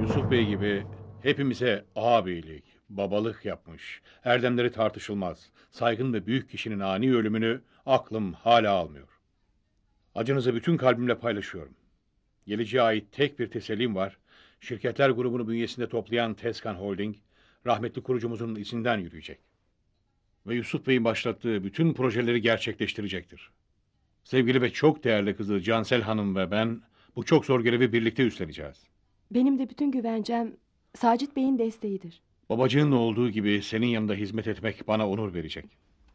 Yusuf Bey gibi hepimize ağabeylik, babalık yapmış, erdemleri tartışılmaz, saygın ve büyük kişinin ani ölümünü aklım hala almıyor. Acınızı bütün kalbimle paylaşıyorum. Geleceğe ait tek bir tesellim var. Şirketler grubunu bünyesinde toplayan Tezkan Holding, rahmetli kurucumuzun izinden yürüyecek. Ve Yusuf Bey'in başlattığı bütün projeleri gerçekleştirecektir. Sevgili ve çok değerli kızı Cansel Hanım ve ben bu çok zor görevi birlikte üstleneceğiz. Benim de bütün güvencem Sacit Bey'in desteğidir. Babacığınla olduğu gibi senin yanında hizmet etmek bana onur verecek.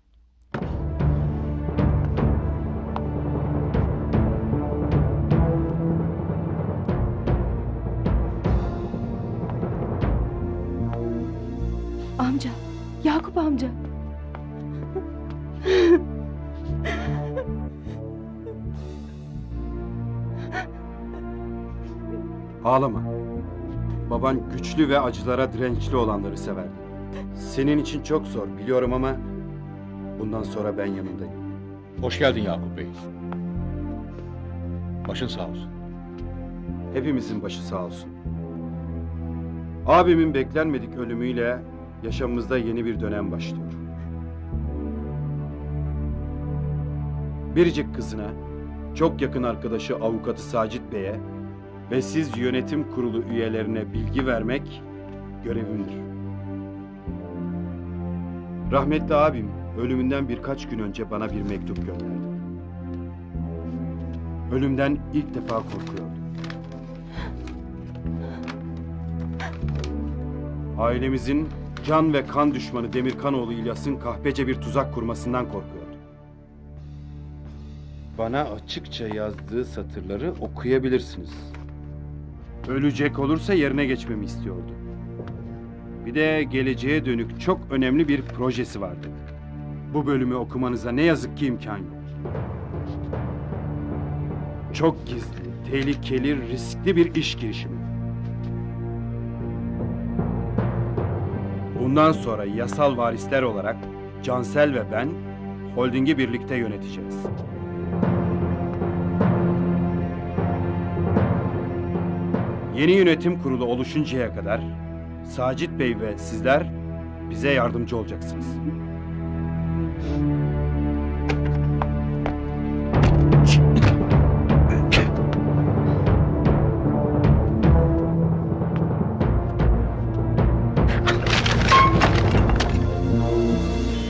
Amca, Yakup amca. Ağlama. Baban güçlü ve acılara dirençli olanları severdi. Senin için çok zor biliyorum ama bundan sonra ben yanındayım. Hoş geldin Yakup Bey. Başın sağ olsun. Hepimizin başı sağ olsun. Abimin beklenmedik ölümüyle yaşamımızda yeni bir dönem başlıyor. Biricik kızına, çok yakın arkadaşı avukatı Sacit Bey'e ve siz yönetim kurulu üyelerine bilgi vermek görevimdir. Rahmetli abim ölümünden birkaç gün önce bana bir mektup gönderdi. Ölümden ilk defa korkuyordu. Ailemizin can ve kan düşmanı Demirkanoğlu İlyas'ın kahpece bir tuzak kurmasından korkuyordu. Bana açıkça yazdığı satırları okuyabilirsiniz. Ölecek olursa yerine geçmemi istiyordu. Bir de geleceğe dönük çok önemli bir projesi vardı. Bu bölümü okumanıza ne yazık ki imkan yok. Çok gizli, tehlikeli, riskli bir iş girişimi. Bundan sonra yasal varisler olarak Cansel ve ben holdingi birlikte yöneteceğiz. Yeni yönetim kurulu oluşuncaya kadar Sacit Bey ve sizler bize yardımcı olacaksınız.